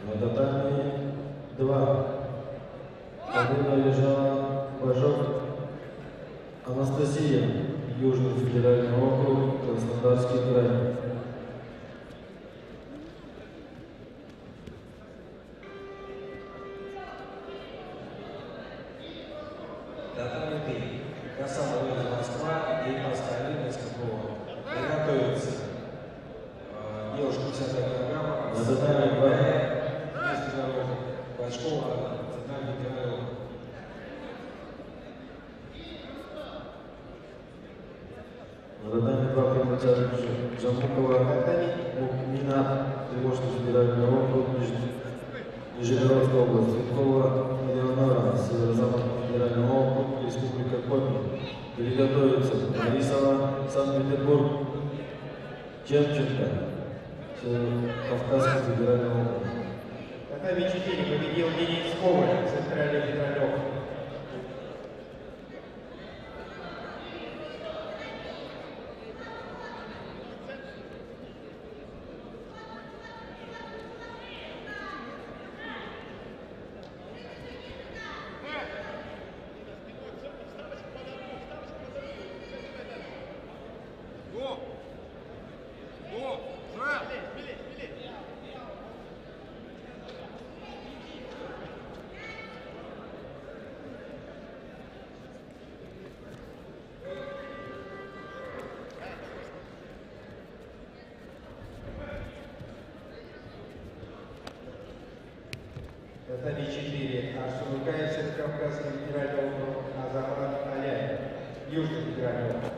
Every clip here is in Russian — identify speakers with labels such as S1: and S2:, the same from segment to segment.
S1: На татами 2. Победа лежала Бажок Анастасия, Южный федеральный округ, Краснодарский край.
S2: Татами 3. Красава Москва и Паскалина из Капова. Приготовиться. Девушка 50 килограммов.
S1: На татами 2.
S2: Вместо дорог. Бачкова, Центральный Генерал.
S1: На татами 2 промочали Жамукова Мукмина, Приволжский федеральный округ, Нижегородская область, Цветкова Элеонора, Северо-Западный федеральный округ, Республика Коми. Приготовиться. Борисова, Санкт-Петербург, Чемченко, Кавказский федеральный округ.
S3: Татами 4 победил Денис Коваль, Центральный федеральный округ. Татами 4 Арсен Укаев, Кавказский федеральный округ, Азамат Аляев, Южный федеральный округ.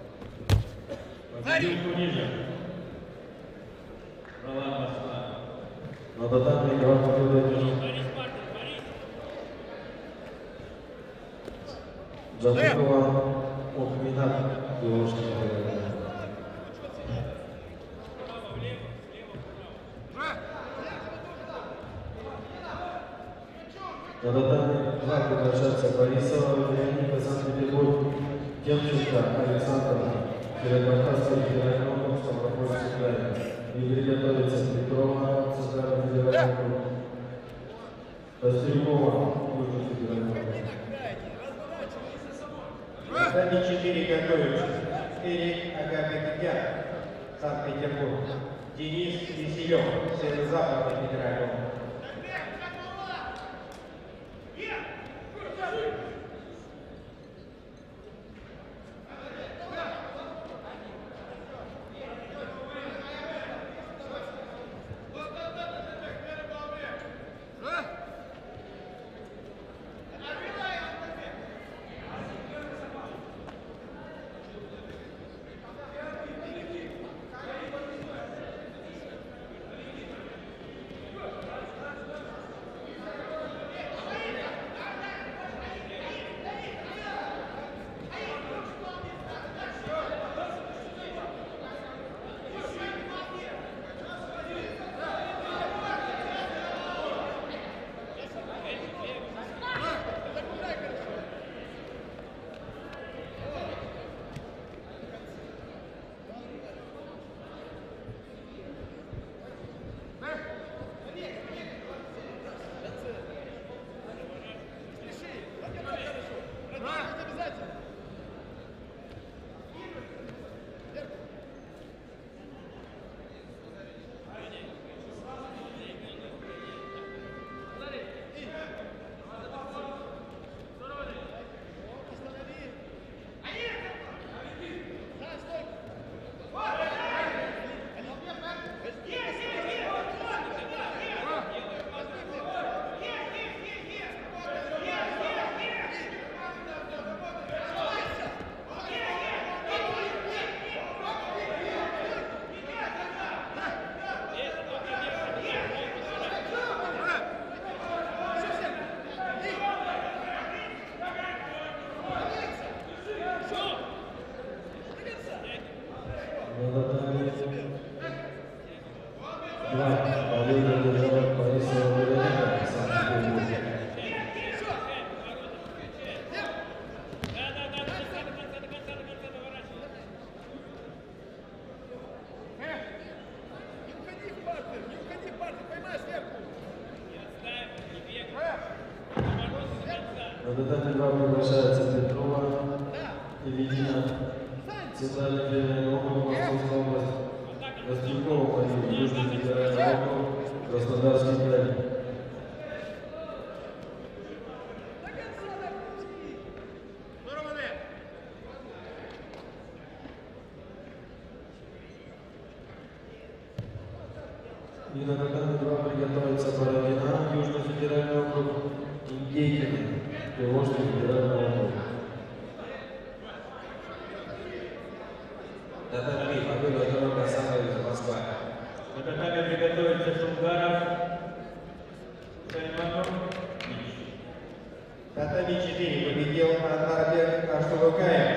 S4: Победил Кунижин. Ролан Москва.
S1: На татами 2 победы Жамукова Мукмина, Приволжский федеральный округ. На татами 2 приглашаются Борисова Леонид, Санкт-Петербург, Демченко Александр, Северокавказский федеральный округ, Ставропольский край. И приготовится Петрова, Центральный федеральный округ, Кострюкова, Южный федеральный округ.
S3: Татами 4 готовится. Эрик Агапетян, Санкт-Петербург. Денис Веселев, Северо-Западный федеральный округ.
S1: На татами 2 приглашается Петрова, Евгения, Центральный федеральный округ, Московская область, Ростюкова, Мария, Южный федеральный округ, Краснодарский край. И на татами 2 приготовится Бородина, Южный федеральный округ, Индейкина, Приволжский федеральный округ.
S2: Татами 3, победу команда Сан-Луис, Москва.
S4: На татами приготовится Шунгаров, Саймонов,
S3: Татами 4 победил Анарбек Аштулукаев.